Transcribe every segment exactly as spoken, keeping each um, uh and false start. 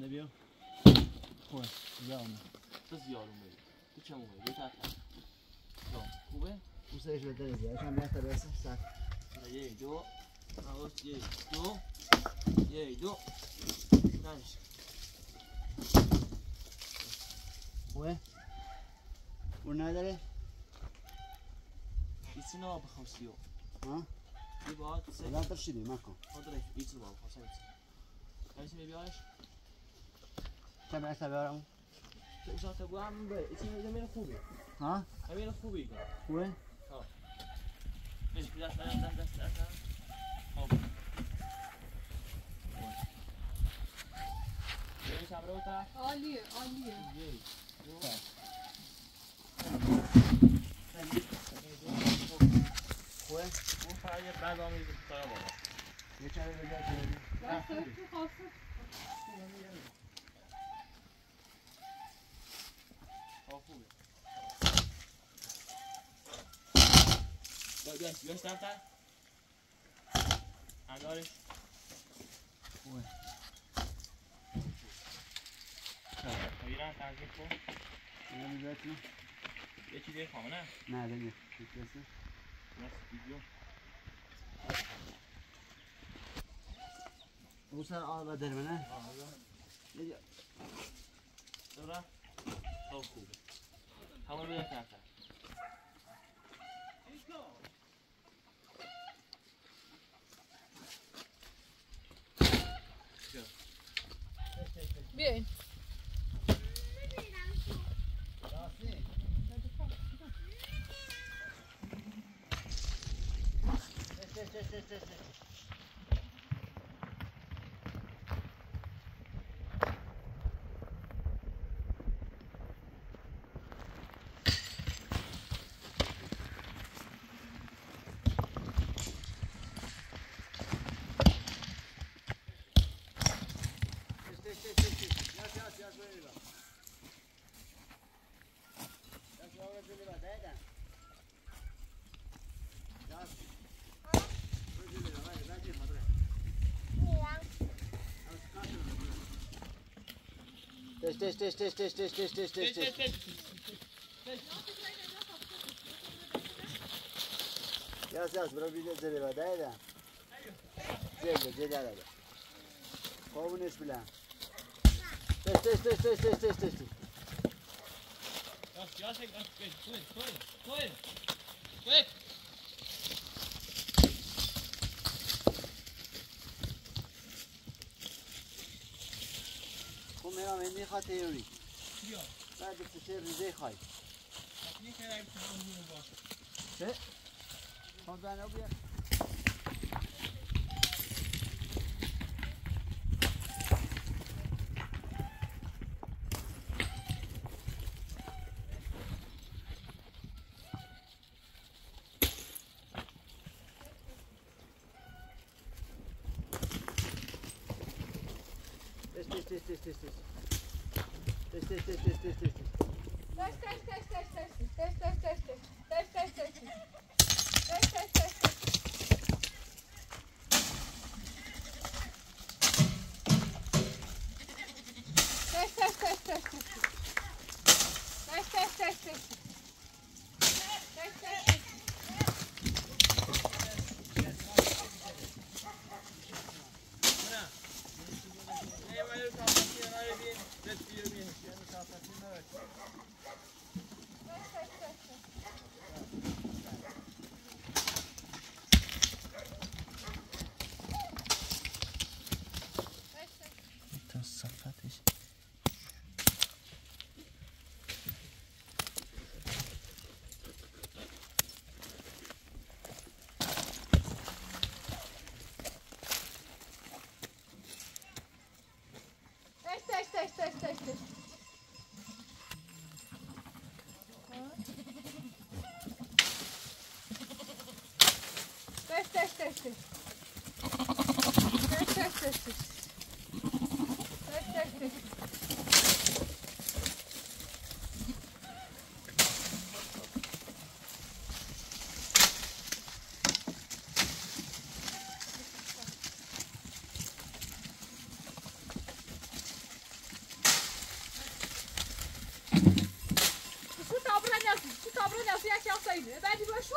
بله بیا خوبه زیارم تو زیارم بری تو چه موقعی بیا تحت خوبه؟ موسیقیش بهتره زیاد یکم بهتر برسه سر یک دو آقاست یک دو یک دو نمیشه خوبه؟ اون نداره؟ ایسی نبا بخوام سیو ها؟ بی باید سه الان ترشیدی مکن خاطر ایسی نبا بخوام سه ایسی می بیایش چه بهتر بیارم؟ تو ایشان تبو هم بره ایسی زمین خوبی ها؟ زمین خوبی خوبه؟ ها بش دست دست دست دست دست خب بیا شب رو تا عالیه عالیه یک دو خوبه؟ اون فقط یه بعد آمیز بسایا بالا یه چند بگه کنیم دست تو خواسته ها خوبه بیا بیا بیا سمتر اندارش خوبه ایران تنظیم کن اینا میبرتیم یه چیزی خواه نه؟ نه دنگه میترسه بس ویدیو اون سر آب بدر منه آه بیا دورا خب خوبه همون بیا تحتر بیاین تش تش تش تش تش تش تش تش تش تش یاس یاس برو بیده زده و دایده زده زده دایده خوابونش بلن تش تش تش تش تش تش تش یاس یاس یک توی توی توی توی خب میرم این میخواد تیوری بیا بعد بسیار ریزه خواهی این که رای بسیار رو باشه چه؟ خواهد بنا بیا Test, test, test, test, test. Test, test, test, test, test, test. Test, test, test, test, test. Test, test, test, test. Test, test, test, test. Test, test, test, test. Test, test, test, test, test. Test, test, test, test. Test, test, test. صفتش Test, test, test, test, test. Test, test, test, test. Test, test, test, test. Test, test, test. پایینه بعدی باشو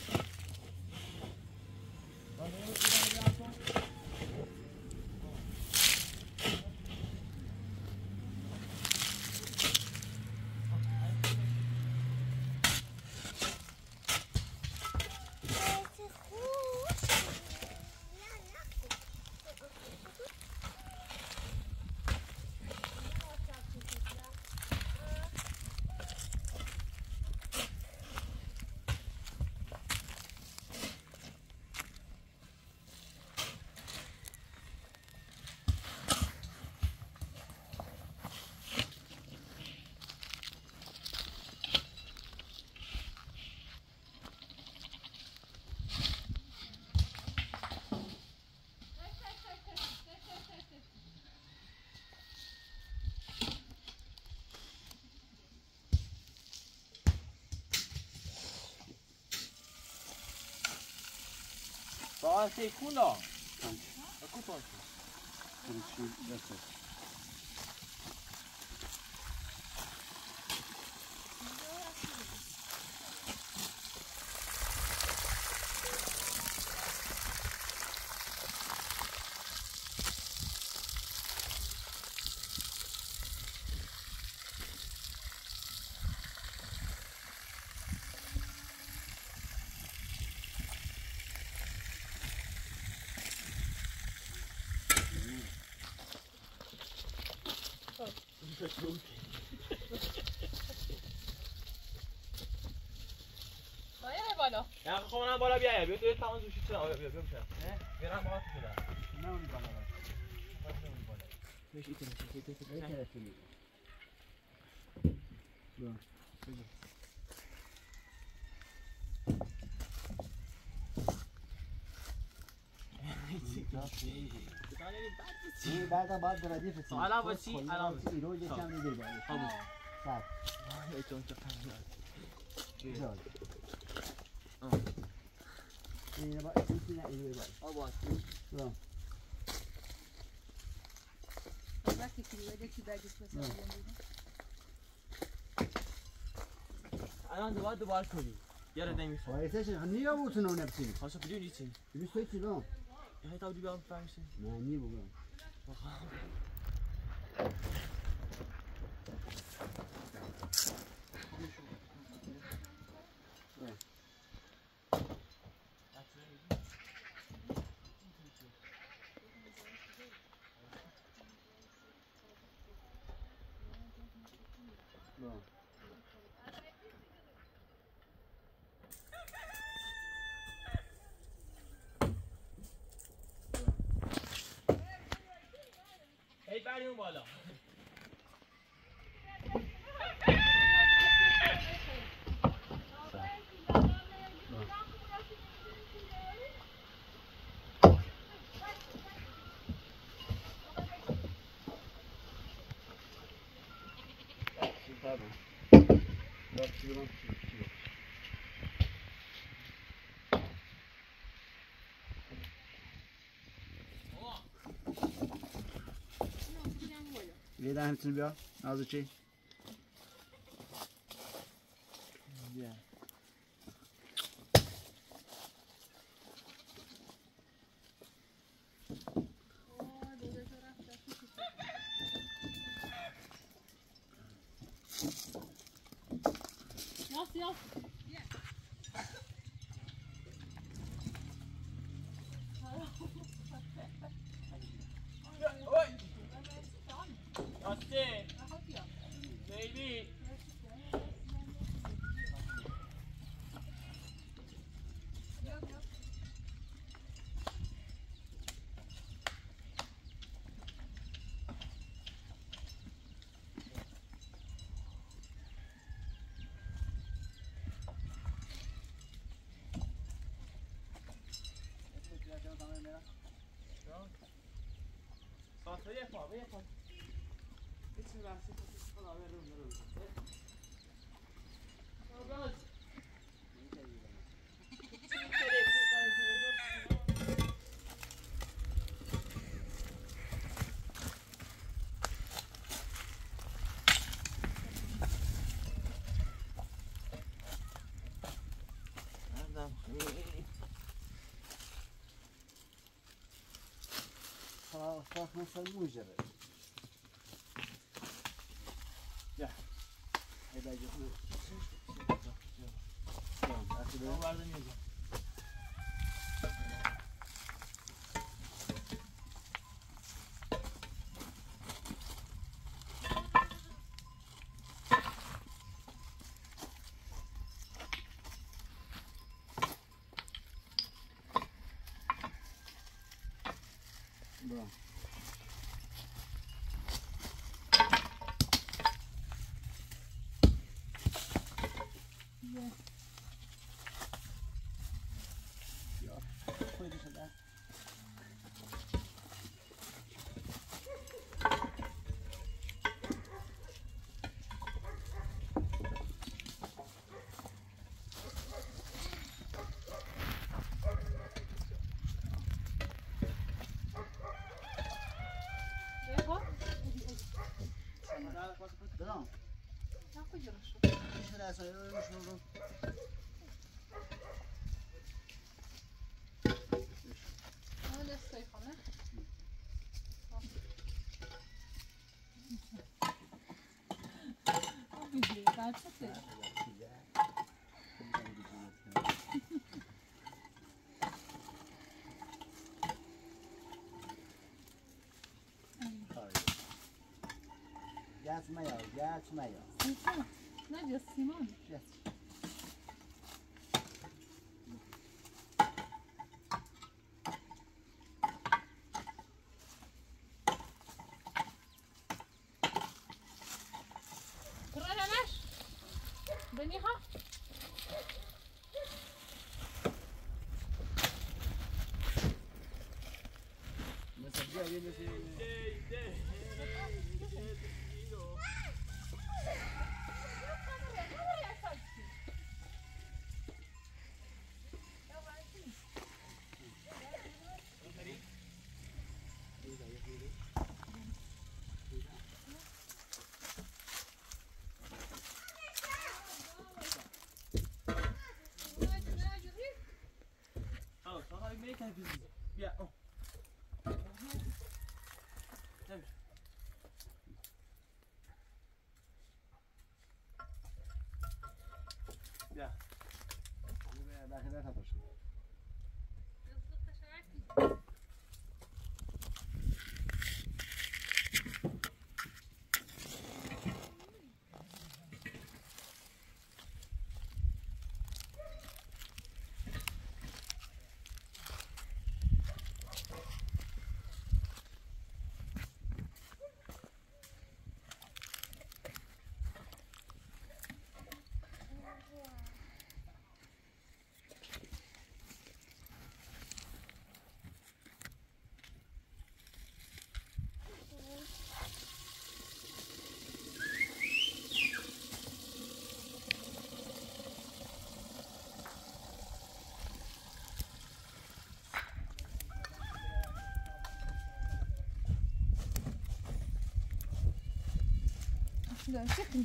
Bara sei culo. Occupa. باید بالا نه خب من بالا بیا بیا تو تمام زوشی تو بیا بیا بیا بیا بالا تو بیا نه اون بالا بالا میش ایتن ایتن ایتن ایتن بیا این بعدا باید ردیف کنی الان وسی الان وسی روز یکم میدی باید خب صد ای تو تو فهمیدی بیا این با این نه این باید آبا بیا وقتی که میاد چی بعدش مثلا الان دوباره دوباره کنی یاره نمیشه وایسش نیا بوتون اون نبسین خاصه بدون نیچی بیست و چی بام هی تا بودی بیام فهمیشی نه نی بگم هی بریم بالا یه دهن میتونی بیا نازو چی؟ بیا Yas yas. Oi! Nasty! Baby! Salta via qua, via qua. E ci va, si fa la vera room. Oh, guys. خلاص مثل مجرد يا هيدا يجي هو بعد نيجي Não. Não podia no chão. Essa aí eu não choro. Olha essa aí, né? O vídeo tá de certeza. Gaz maior, gaz maior. Então, não é de cima? Yes. Trabalhas? Beniha? Mas sabia ele se Oh, so how you make it? Yeah. Oh. Yeah. داخل نفرش. ده شكل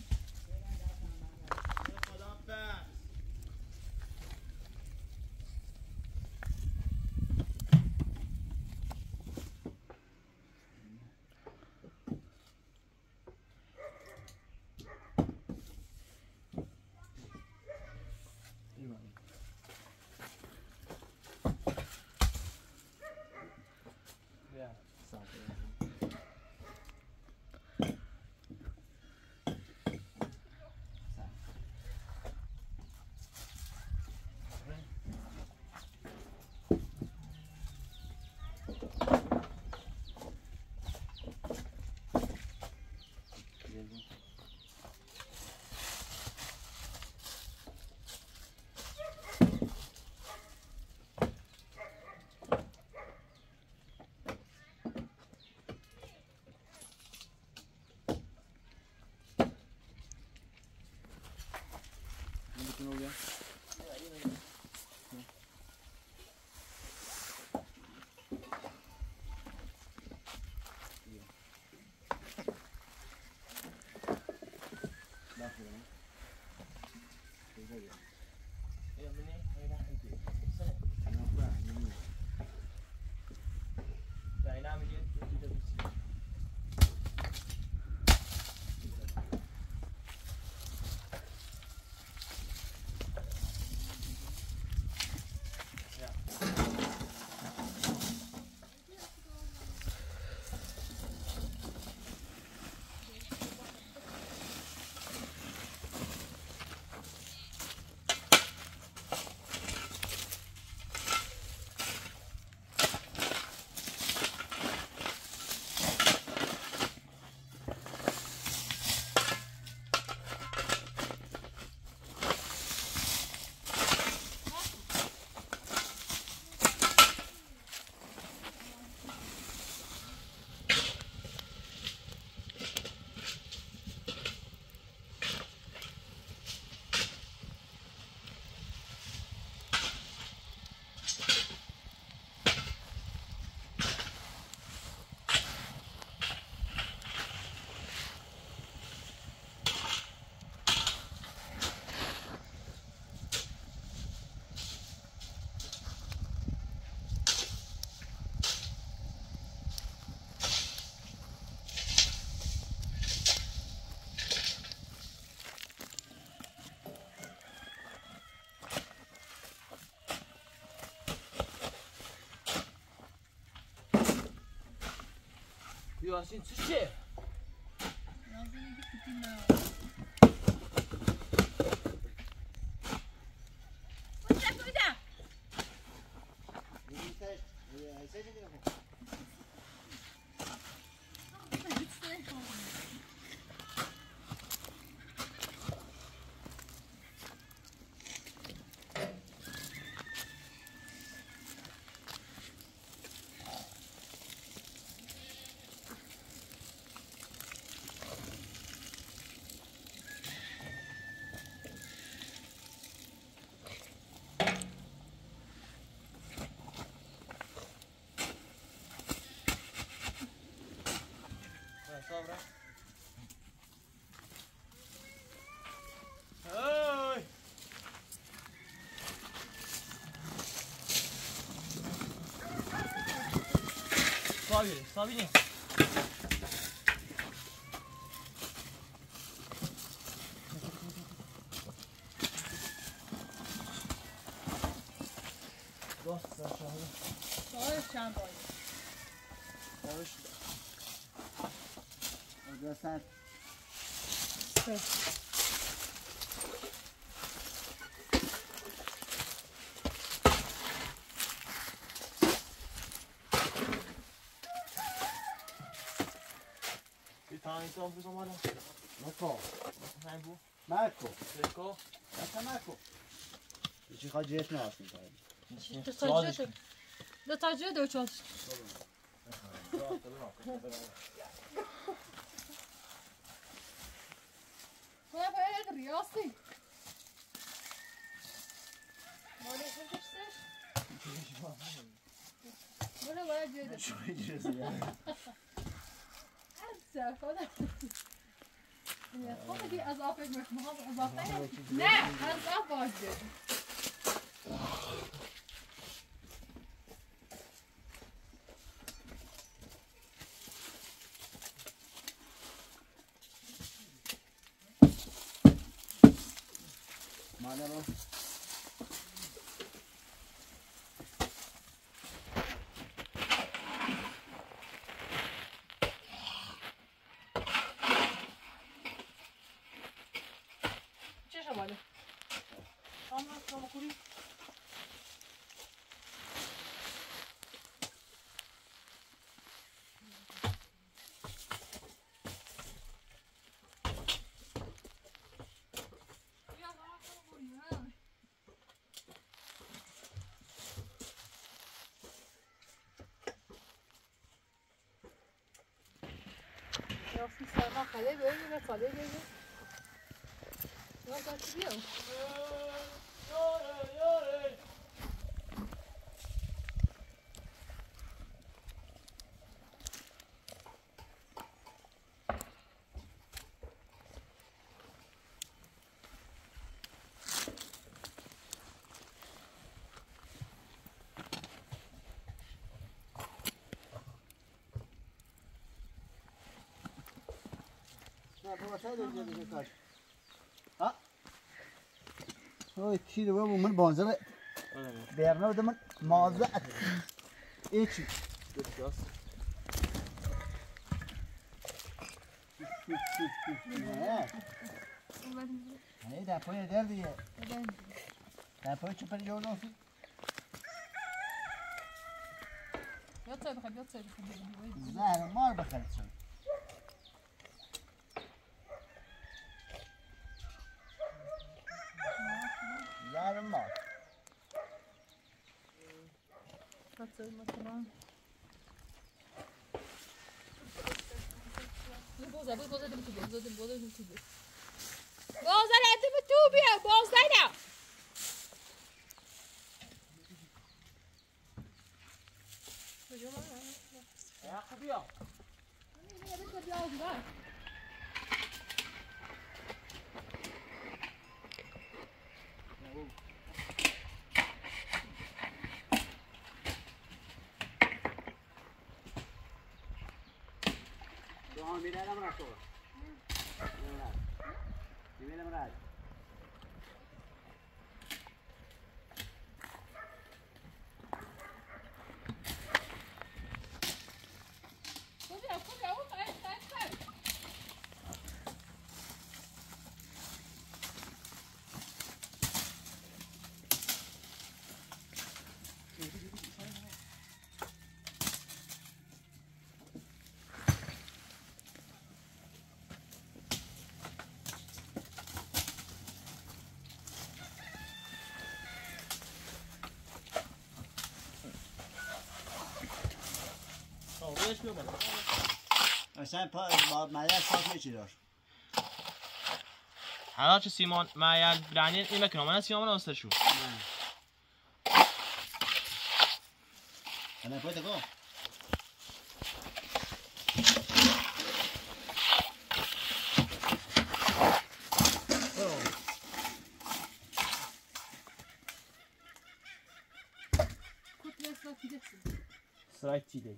یاسین چیه؟ یاسین دیگه Sobra. Oi! Sobe, sobe. Nossa, chave. Só chave. Hoje. Sen Bir tane tam bu zamanı. Marco. Ne bu? Marco. Marco. Nasıl Marco? İçi hacı etme aslında. Detacı Detacı da çalış. Kola böyle riyasi. Böyle yapıştır. Böyle böyle diyor. Şuraya gireceğiz ya. Sen falan. Ya خودت بی اضافه میکنم اضافه نه اضافه باشه Mana lo? Vale. Vamos, vamos a cubrir. Ya si sarma kale böyle ve kale böyle. Ya da çıkıyor. Ne bu masaya döneceğiz bir kaç. Ha? Oy tiri ve bu mun bonzara. Değerine ödemen mağaza. İç. Götürüyoruz. Ne? Ne de poya der diye. Ne poya çöper yol olsun. Ya tabii hadi ya tabii. Zahra mar bakalım. Yarım var. Katılma tamam. Boza, boza, boza, boza, boza, boza, boza. Boza, lete mi tu bia, boza ina. Ya kapıyor. Ne ne ne biraz var. Doğa mirayla mı rahat olur? Mirayla mı rahat? Koca koca خودش بیا بالا. اصلا پا با مایه صاف چی داشت. حالا چه سیمان مایه برانی این مکنه من سیمان راست شو. انا پای تو. Sırayt çiğdey.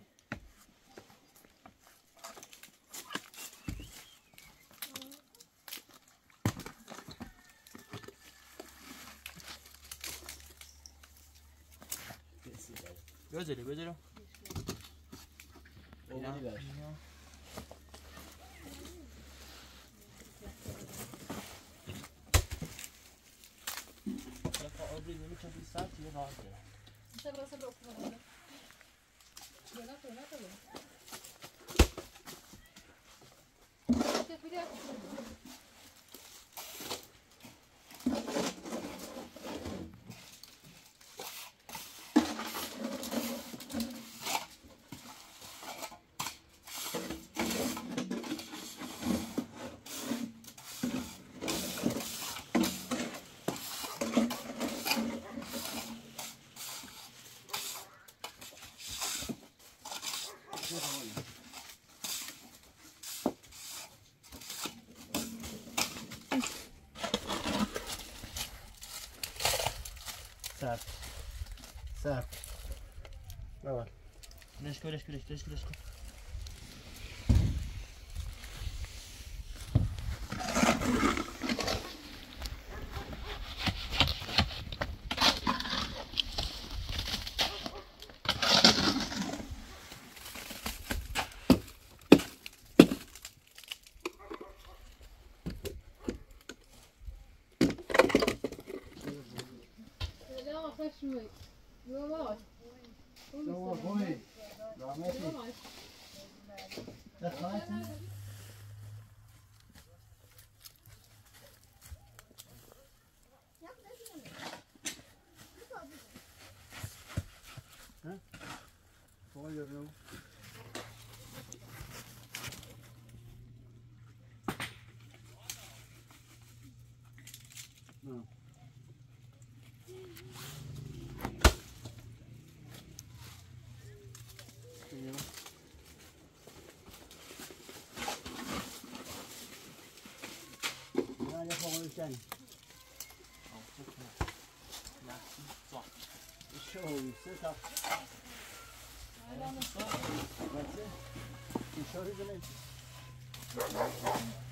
Gözleri, gözleri. Olmadı ver. Ya abri nemi çok bir saat ya rahat ya. Sabra sabra okuma. Yana to, yana to. İşte bir dakika. Sert. Sert. Ne var? Güneş güneş güneş güneş güneş. شوي يواش هو بوي رامتي دخلت ها فوق رو No. Show you sit up. That's it. You show it to me.